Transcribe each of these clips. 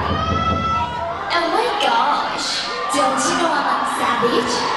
Oh my gosh, don't you know I'm a savage?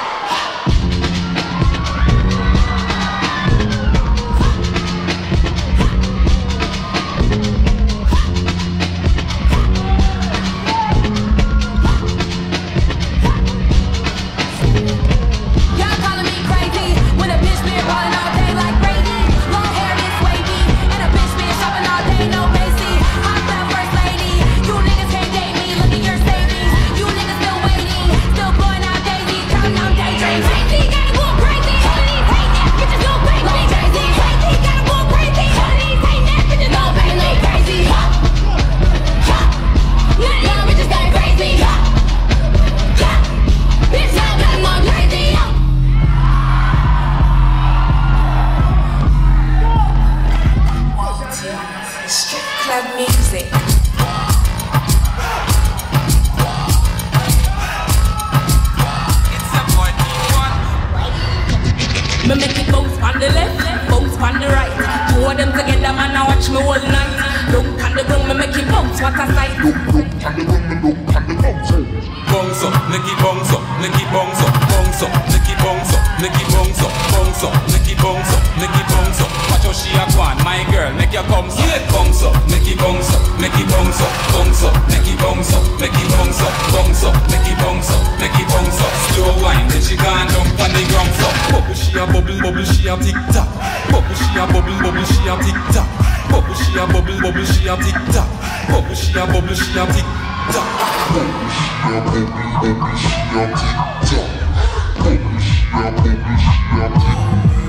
Me make it bounce on the left, bounce on the right. Two of them together, man, I watch me all night. Look on the ground, me make it bounce, what a sight. Look on the ground, me look on the bounce. Bounce up, make it bounce up, make it bounce up, bounce up, make it bounce up, make it bounce up, bounce up, make it bounce up, make it bounce up. Watch how she a gone, my girl, make your bounce up, bounce up, make it bounce up, make it bounce up, bounce up, make it bounce up, make it bounce up, bounce up, make it bounce up, make it bounce up. Slow wine, then she gone down on the ground floor. Bubble, she a bubble, bubble, she a tick tock. Bubble, she a bubble, bubble, she a tick tock. Bubble, she a bubble, bubble, she a tick tock. Bubble, she a bubble, she a tick tock. Bubble, she a bubble, bubble, she a tick tock. Bubble, she a bubble, she a tick tock.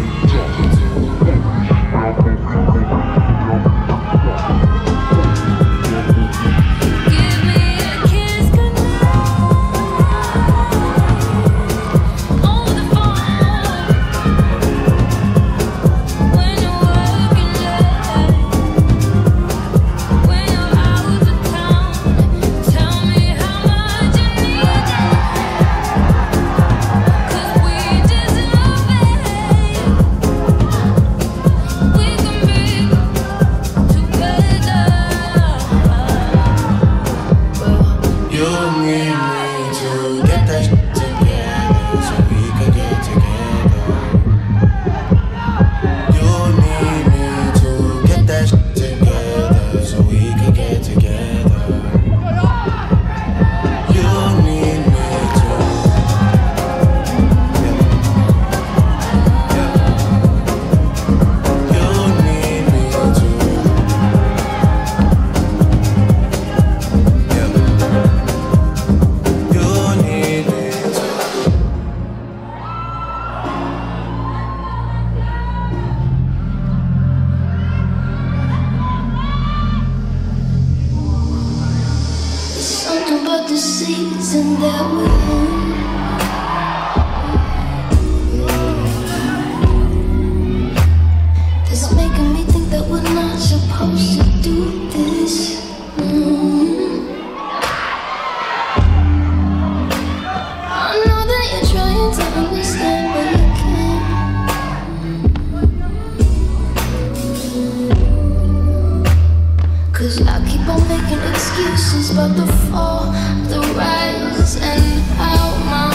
About the season that we're in, that's making me think that we're not supposed to do this. I know that you're trying to understand, but you can't. 'Cause I keep on making excuses about the fall, the rise, and how my